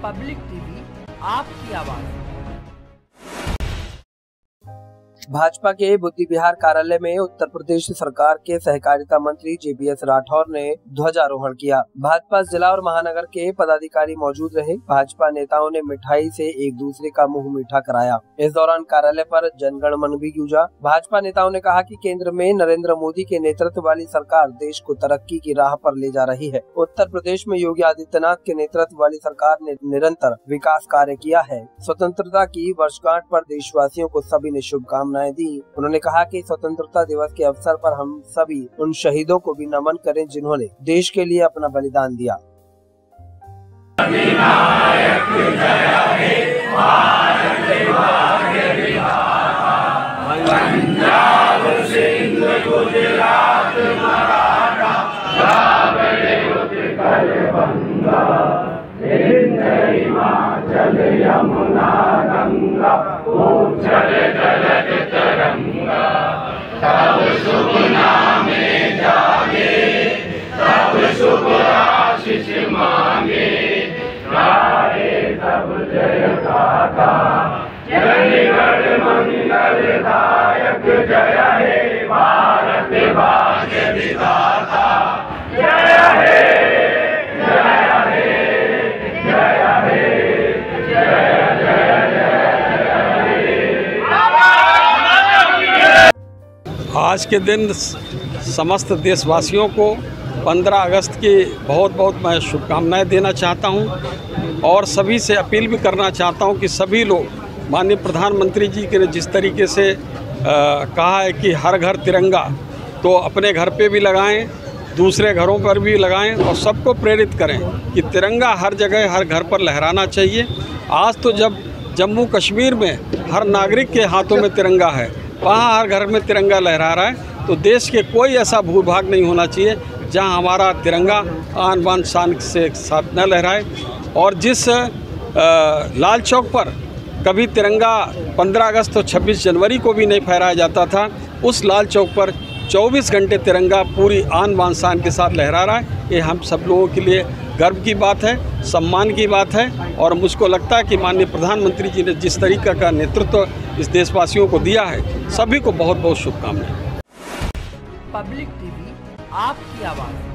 Public TV, आपकी आवाज। भाजपा के बुद्धि विहार कार्यालय में उत्तर प्रदेश सरकार के सहकारिता मंत्री JBS राठौर ने ध्वजारोहण किया। भाजपा जिला और महानगर के पदाधिकारी मौजूद रहे। भाजपा नेताओं ने मिठाई से एक दूसरे का मुंह मीठा कराया। इस दौरान कार्यालय पर जनगण मन भी गूंजा। भाजपा नेताओं ने कहा कि केंद्र में नरेंद्र मोदी के नेतृत्व वाली सरकार देश को तरक्की की राह पर ले जा रही है। उत्तर प्रदेश में योगी आदित्यनाथ के नेतृत्व वाली सरकार ने निरंतर विकास कार्य किया है। स्वतंत्रता की वर्षगांठ पर देशवासियों को सभी ने शुभकामनाएं दी। उन्होंने कहा कि स्वतंत्रता दिवस के अवसर पर हम सभी उन शहीदों को भी नमन करें जिन्होंने देश के लिए अपना बलिदान दिया। तब शुभ नामे जागे, तब शुभ आशीष मांगे, गाए तब जय गाथा, जय गढ़ मंगल दायक, जय हे भारत भाग्य विधाता, जय हे, जय हे, जय हे, जय आज के दिन समस्त देशवासियों को 15 अगस्त की बहुत बहुत मैं शुभकामनाएं देना चाहता हूं और सभी से अपील भी करना चाहता हूं कि सभी लोग माननीय प्रधानमंत्री जी के जिस तरीके से कहा है कि हर घर तिरंगा, तो अपने घर पे भी लगाएं, दूसरे घरों पर भी लगाएं और सबको प्रेरित करें कि तिरंगा हर जगह हर घर पर लहराना चाहिए। आज तो जब जम्मू कश्मीर में हर नागरिक के हाथों में तिरंगा है, वहाँ हर घर में तिरंगा लहरा रहा है, तो देश के कोई ऐसा भूभाग नहीं होना चाहिए जहाँ हमारा तिरंगा आन बान शान से साथ न लहराए। और जिस लाल चौक पर कभी तिरंगा 15 अगस्त और 26 जनवरी को भी नहीं फहराया जाता था, उस लाल चौक पर 24 घंटे तिरंगा पूरी आन बान शान के साथ लहरा रहा है। ये हम सब लोगों के लिए गर्व की बात है, सम्मान की बात है और मुझको लगता है कि माननीय प्रधानमंत्री जी ने जिस तरीके का नेतृत्व इस देशवासियों को दिया है, सभी को बहुत बहुत शुभकामनाएं। पब्लिक टीवी, आपकी आवाज़।